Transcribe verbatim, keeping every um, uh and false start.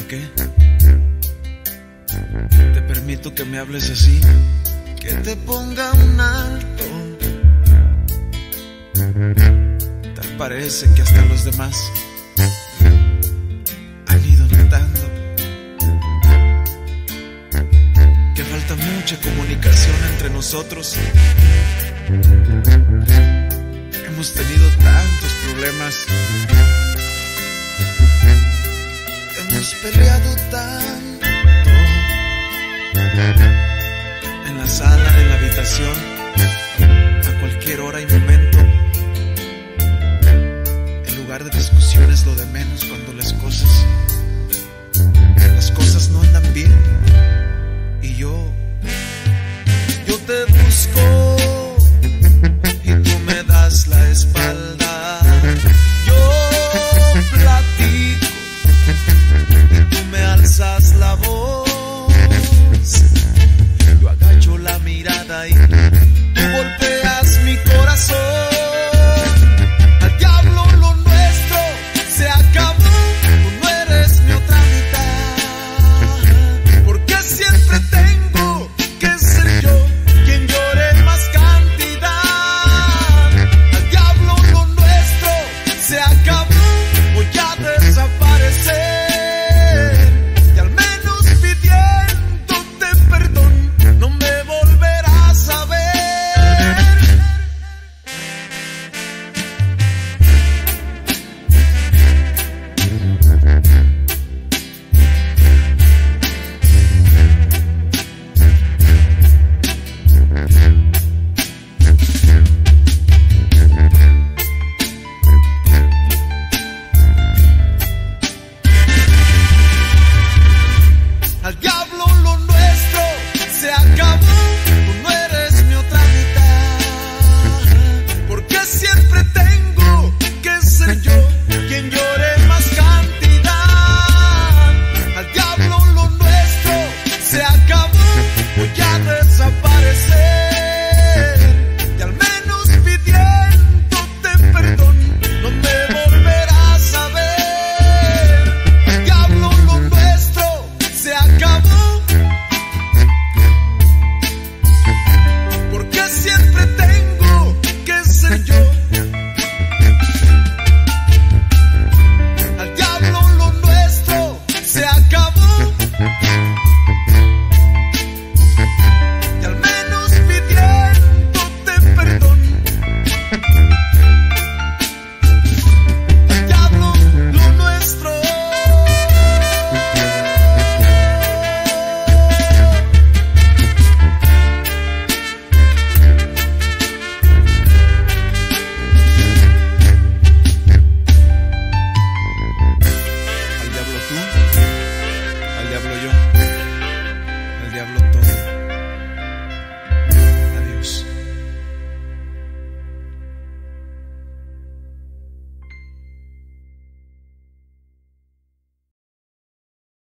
qué? Te permito que me hables así, que te ponga un alto. Tal parece que hasta los demás han ido notando que falta mucha comunicación entre nosotros. Hemos tenido tantos problemas, hemos peleado tanto, en la sala, en la habitación, a cualquier hora y momento. El lugar de discusión es lo de menos cuando las cosas, las cosas no andan bien. Y yo, yo te busco y tú me das la espalda. Yo platico y tú me alzas la voz. Yo agacho la mirada y tú golpeas mi corazón. Al diablo lo nuestro se acabó. Tú no eres mi otra mitad. Porque siempre tengo que ser yo quien llore más cantidad. Al diablo lo nuestro se acabó. Voy a desaparecer. Y al menos pidiéndote perdón no me volverás a ver. Al diablo lo nuestro se acabó. Tú no eres mi otra mitad. Porque siempre tengo que ser yo quien llore más cantidad. Al diablo lo nuestro se acabó. Voy a desaparecer. Y al menos pidiéndote perdón no me volverás a ver. Al diablo lo nuestro se acabó. Porque siempre tengo que ser yo. Al diablo lo nuestro se acabó. Y al menos pidiéndote perdón. Al diablo lo nuestro. Al diablo tú, al diablo yo.